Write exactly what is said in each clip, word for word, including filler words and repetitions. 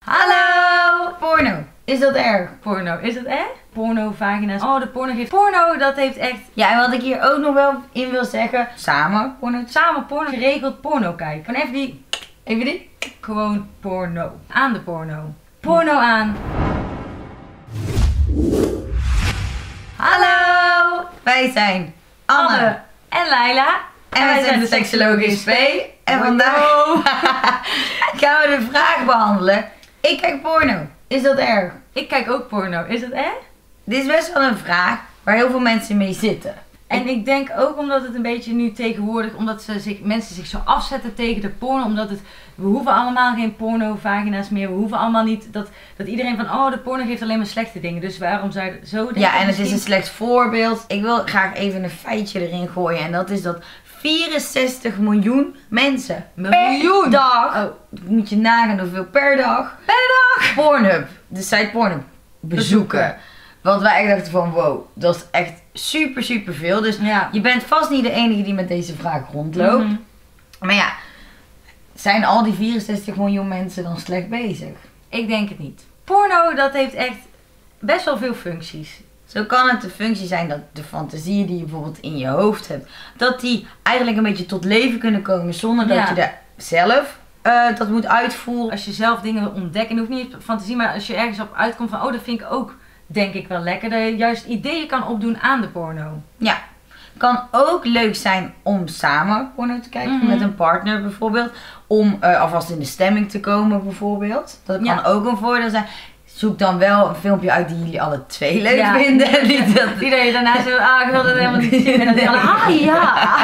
Hallo! Porno. Is dat erg? Porno. Is dat erg? Porno, vagina's. Oh, de porno geeft... Porno, dat heeft echt... Ja, en wat ik hier ook nog wel in wil zeggen. Samen porno. Samen porno. Geregeld porno kijken. Gewoon even die... Even die. Gewoon porno. Aan de porno. Porno aan. Hallo! Wij zijn Anne, Anne en Laila. En, en wij zijn de Seksologisch P. En vandaag gaan we de vraag behandelen. Ik kijk porno. Is dat erg? Ik kijk ook porno. Is dat erg? Dit is best wel een vraag waar heel veel mensen mee zitten. En ik, ik denk ook omdat het een beetje nu tegenwoordig, omdat ze zich, mensen zich zo afzetten tegen de porno. Omdat het, we hoeven allemaal geen porno-vagina's meer. We hoeven allemaal niet dat, dat iedereen van, oh, de porno geeft alleen maar slechte dingen. Dus waarom zou je zo denken? Ja, en het is een slecht voorbeeld. Ik wil graag even een feitje erin gooien. En dat is dat vierenzestig miljoen mensen miljoen per dag, oh, moet je nagaan hoeveel per dag, per dag, Pornhub, de site Pornhub, bezoeken. bezoeken. Want wij echt dachten van wow, dat is echt super super veel. Dus ja, je bent vast niet de enige die met deze vraag rondloopt. Mm-hmm. Maar ja, zijn al die vierenzestig miljoen mensen dan slecht bezig? Ik denk het niet. Porno, dat heeft echt best wel veel functies. Zo kan het de functie zijn dat de fantasieën die je bijvoorbeeld in je hoofd hebt, dat die eigenlijk een beetje tot leven kunnen komen zonder dat ja, je daar zelf uh, dat moet uitvoeren. Als je zelf dingen wil ontdekken, hoeft niet fantasie, maar als je ergens op uitkomt van, oh, dat vind ik ook, denk ik wel lekker, dat je juist ideeën kan opdoen aan de porno. Ja, kan ook leuk zijn om samen porno te kijken, mm-hmm, met een partner bijvoorbeeld, om uh, alvast in de stemming te komen bijvoorbeeld. Dat kan ja, ook een voordeel zijn. Zoek dan wel een filmpje uit die jullie alle twee leuk ja, vinden. Niet dat... Die dat je daarna zo, ah, ik wil dat helemaal niet zien. En dan die andere, ah ja.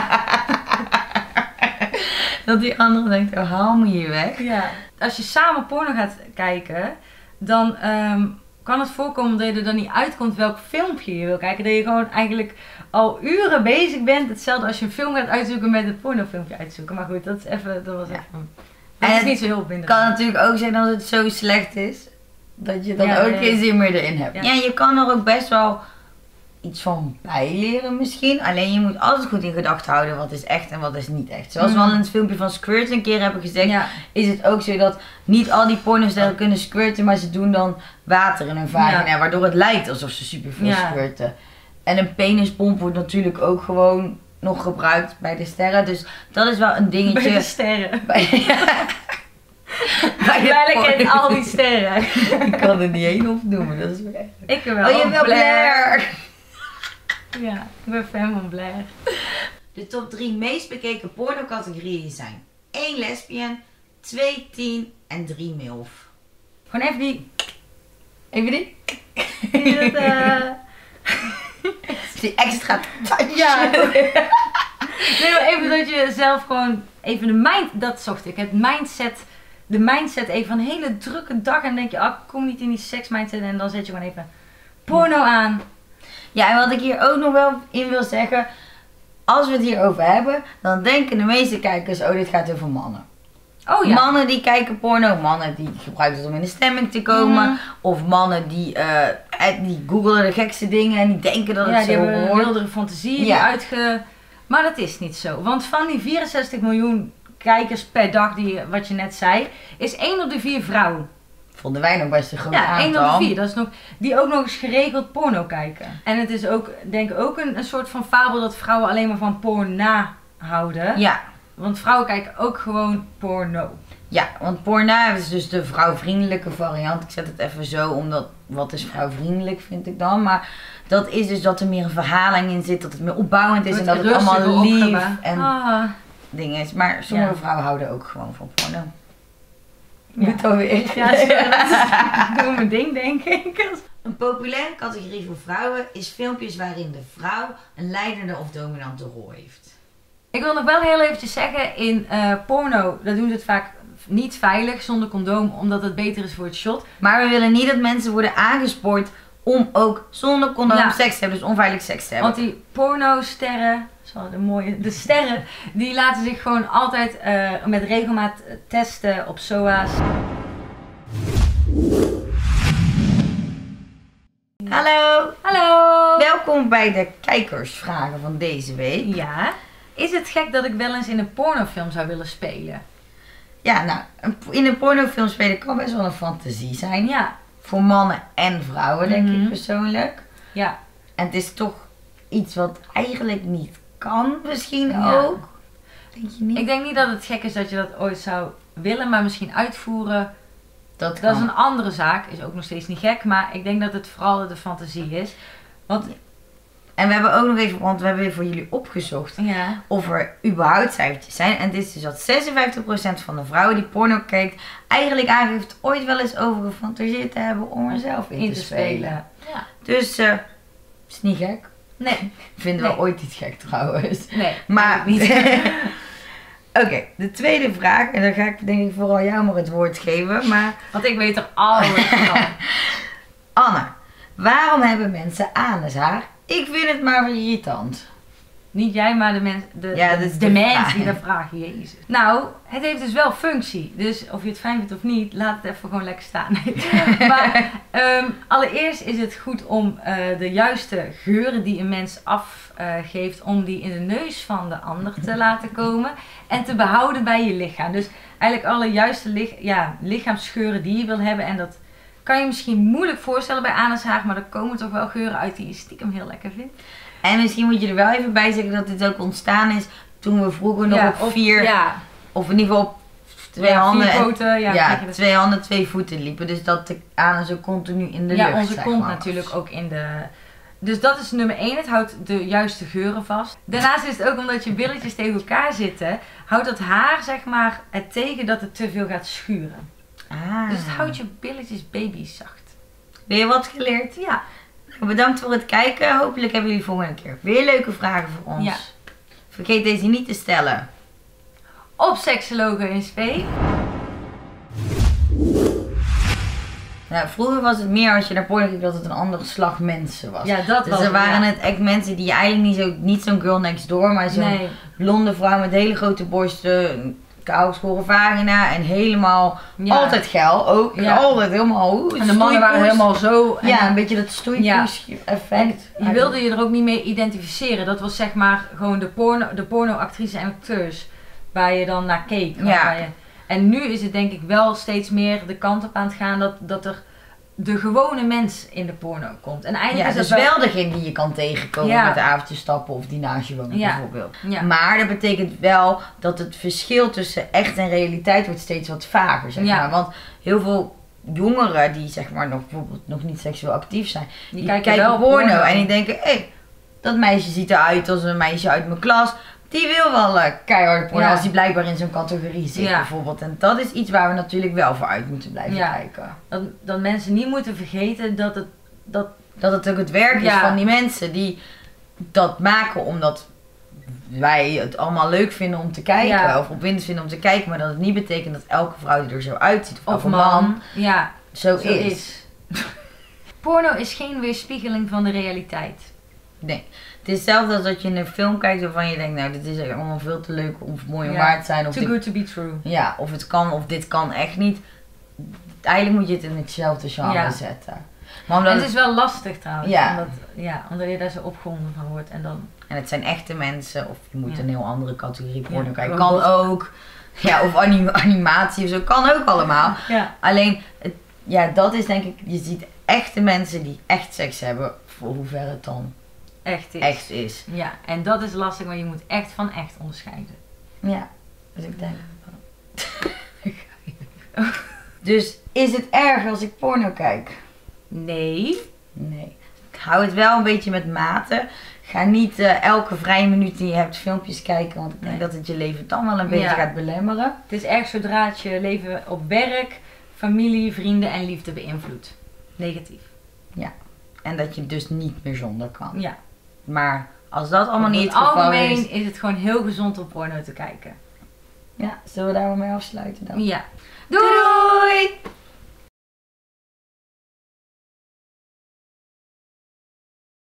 Dat die andere denkt, oh, haal me hier weg. Ja. Als je samen porno gaat kijken, dan um, kan het voorkomen dat je er dan niet uitkomt welk filmpje je wil kijken. Dat je gewoon eigenlijk al uren bezig bent. Hetzelfde als je een film gaat uitzoeken met een pornofilmpje uitzoeken. Maar goed, dat is even, dat was ja, even... Dat en is niet zo heel binnen. Het kan natuurlijk ook zijn dat het zo slecht is dat je dan ja, ook ja, geen zin meer erin hebt. Ja. Ja, je kan er ook best wel iets van bijleren misschien. Alleen je moet altijd goed in gedachten houden wat is echt en wat is niet echt. Zoals mm. we al in het filmpje van Squirt een keer hebben gezegd. Ja. Is het ook zo dat niet al die pornosterren kunnen squirten. Maar ze doen dan water in hun vagina. Ja. Waardoor het lijkt alsof ze superveel ja, squirten. En een penispomp wordt natuurlijk ook gewoon nog gebruikt bij de sterren. Dus dat is wel een dingetje. Bij de sterren. Bij, ja. Wij kent al die sterren. Ik kan er niet één opnoemen, dat is weer echt. Ik wel. Oh, je wil Blair. Ja, ik ben fan van Blair. De top drie meest bekeken pornocategorieën zijn één lesbian, twee teen en drie milf. Gewoon even die. Even die. Even dat, uh... die extra touch. Ja. Nee, maar even dat je zelf gewoon even de mind, dat zocht ik, het mindset. De mindset even van een hele drukke dag en dan denk je, ah, ik kom niet in die seksmindset en dan zet je gewoon even porno aan. Ja, en wat ik hier ook nog wel in wil zeggen, als we het hierover hebben, dan denken de meeste kijkers, oh, dit gaat over mannen. Oh ja. Mannen die kijken porno, mannen die gebruiken het om in de stemming te komen, mm. of mannen die, uh, die googelen de gekste dingen en die denken dat het ja, zo hoort. Ja, die hebben een wildere fantasie ja, die uitge... Maar dat is niet zo, want van die vierenzestig miljoen kijkers per dag, die, wat je net zei, is één op de vier vrouw. Vonden wij nog best een groot ja, aantal. Ja, één op de vier. Dat is nog, die ook nog eens geregeld porno kijken. En het is ook, denk ik, ook een, een soort van fabel dat vrouwen alleen maar van porno houden. Ja. Want vrouwen kijken ook gewoon porno. Ja, want porno is dus de vrouwvriendelijke variant. Ik zet het even zo, omdat, wat is vrouwvriendelijk vind ik dan. Maar dat is dus dat er meer een verhaling in zit, dat het meer opbouwend is en dat het allemaal lief en ah. dingen is. Maar sommige ja, vrouwen houden ook gewoon van porno. Ja. Moet alweer. Ja, dat doe mijn ding, denk ik. Een populaire categorie voor vrouwen is filmpjes waarin de vrouw een leidende of dominante rol heeft. Ik wil nog wel heel eventjes zeggen, in uh, porno, dat doen ze het vaak niet veilig, zonder condoom, omdat het beter is voor het shot. Maar we willen niet dat mensen worden aangespoord om ook zonder condoom ja, seks te hebben, dus onveilig seks te hebben. Want die pornosterren, zo de mooie, de sterren, die laten zich gewoon altijd uh, met regelmaat testen op S O A's. Hallo! Hallo! Welkom bij de kijkersvragen van deze week. Ja. Is het gek dat ik wel eens in een pornofilm zou willen spelen? Ja, nou, in een pornofilm spelen kan best wel een fantasie zijn. Ja. Voor mannen en vrouwen, denk mm-hmm. ik persoonlijk. Ja. En het is toch iets wat eigenlijk niet kan, misschien ja. ook. Denk je niet? Ik denk niet dat het gek is dat je dat ooit zou willen, maar misschien uitvoeren. Dat, dat is een andere zaak. Is ook nog steeds niet gek, maar ik denk dat het vooral de fantasie is. Want... En we hebben ook nog even, want we hebben weer voor jullie opgezocht ja. of er überhaupt cijfertjes zijn. En dit is dus dat zesenvijftig procent van de vrouwen die porno kijkt eigenlijk aangeeft ooit wel eens over gefantaseerd te hebben om er zelf in, in te, te spelen. spelen. Ja. Dus uh, is niet gek. Nee. Vinden nee. we ooit niet gek trouwens. Nee. Maar niet. Oké, okay, de tweede vraag, en dan ga ik denk ik vooral jou maar het woord geven, maar... Want ik weet er alles van. Anne, waarom hebben mensen anushaar? Ik vind het maar weer irritant. Niet jij, maar de mensen de, ja, de, de, de mensen die dat vragen, jezus. Nou, het heeft dus wel functie. Dus of je het fijn vindt of niet, laat het even gewoon lekker staan. maar um, allereerst is het goed om uh, de juiste geuren die een mens afgeeft, uh, om die in de neus van de ander te laten komen. En te behouden bij je lichaam. Dus eigenlijk alle juiste lich ja, lichaamsgeuren die je wil hebben. En dat kan je misschien moeilijk voorstellen bij anushaar, maar er komen toch wel geuren uit die je stiekem heel lekker vindt. En misschien moet je er wel even bij zeggen dat dit ook ontstaan is toen we vroeger nog ja, op vier, ja. of in ieder geval op twee ja, handen, vier poten, ja, ja, twee handen, twee voeten liepen. Dus dat de anus ook continu in de ja, lucht, onze zeg kont maar. natuurlijk ook in de... Dus dat is nummer één, het houdt de juiste geuren vast. Daarnaast is het ook omdat je billetjes tegen elkaar zitten, houdt dat haar zeg maar het tegen dat het te veel gaat schuren. Ah. Dus het houdt je billetjes babyzacht. Weer wat geleerd? Ja. Bedankt voor het kijken. Hopelijk hebben jullie volgende keer weer leuke vragen voor ons. Ja. Vergeet deze niet te stellen. Op Seksologen in Spe. Nou, vroeger was het meer als je naar porno keek dat het een andere slag mensen was. Ja, dat dus was er waren ja. het echt mensen die eigenlijk niet zo niet zo'n girl next door, maar zo'n nee. blonde vrouw met hele grote borsten, kaalgeschoren vagina en helemaal ja. altijd geil ook. Ja. Altijd helemaal. Oe, en de mannen waren helemaal zo. En ja, een beetje dat stoeipoes ja. effect. En je wilde je er ook niet mee identificeren. Dat was zeg maar gewoon de porno, de pornoactrices en acteurs waar je dan naar keek. Ja. Je, en nu is het denk ik wel steeds meer de kant op aan het gaan dat, dat er de gewone mens in de porno komt. En eigenlijk ja, is dus dat wel degene die je kan tegenkomen ja. met de avondjes stappen of die naast je woont ja. bijvoorbeeld. Ja. Maar dat betekent wel dat het verschil tussen echt en realiteit wordt steeds wat vager, zeg ja. maar. Want heel veel jongeren die zeg maar nog bijvoorbeeld nog niet seksueel actief zijn, die, die kijken, kijken wel porno, porno en die denken, hé, hey, dat meisje ziet eruit als een meisje uit mijn klas. Die wil wel uh, keiharde porno ja. als die blijkbaar in zo'n categorie zit ja. bijvoorbeeld. En dat is iets waar we natuurlijk wel voor uit moeten blijven ja. kijken. Dat, dat mensen niet moeten vergeten dat het... Dat, dat het ook het werk ja. is van die mensen die dat maken omdat wij het allemaal leuk vinden om te kijken. Ja. Of opwindend vinden om te kijken. Maar dat het niet betekent dat elke vrouw die er zo uitziet of, of een man, man ja, zo, zo is. is. Porno is geen weerspiegeling van de realiteit. Nee. Het is hetzelfde als dat je in een film kijkt waarvan je denkt, nou dit is allemaal veel te leuk of mooi om ja. waar te zijn. Of Too dit, good to be true. Ja, of het kan of dit kan echt niet. Eigenlijk moet je het in hetzelfde genre ja. zetten. Maar omdat en het is wel lastig trouwens, ja. omdat, ja, omdat je daar zo opgewonden van wordt. En, dan... en het zijn echte mensen of je moet ja. een heel andere categorie porno ja, kijken. Kan ook. Ja, of anim animatie of zo, kan ook allemaal. Ja. Alleen, het, ja dat is denk ik, je ziet echte mensen die echt seks hebben, voor hoever het dan echt is. echt is. Ja, en dat is lastig, want je moet echt van echt onderscheiden. Ja, dus ik denk... Dus is het erg als ik porno kijk? Nee. Nee. Ik hou het wel een beetje met mate. Ga niet uh, elke vrije minuut die je hebt filmpjes kijken, want ik denk nee. dat het je leven dan wel een beetje ja. gaat belemmeren. Het is erg zodra het je leven op werk, familie, vrienden en liefde beïnvloedt. Negatief. Ja. En dat je dus niet meer zonder kan. Ja. Maar als dat allemaal niet het geval algemeen is... is het gewoon heel gezond om porno te kijken. Ja, zullen we daar wel mee afsluiten dan? Ja. Doei! Doei!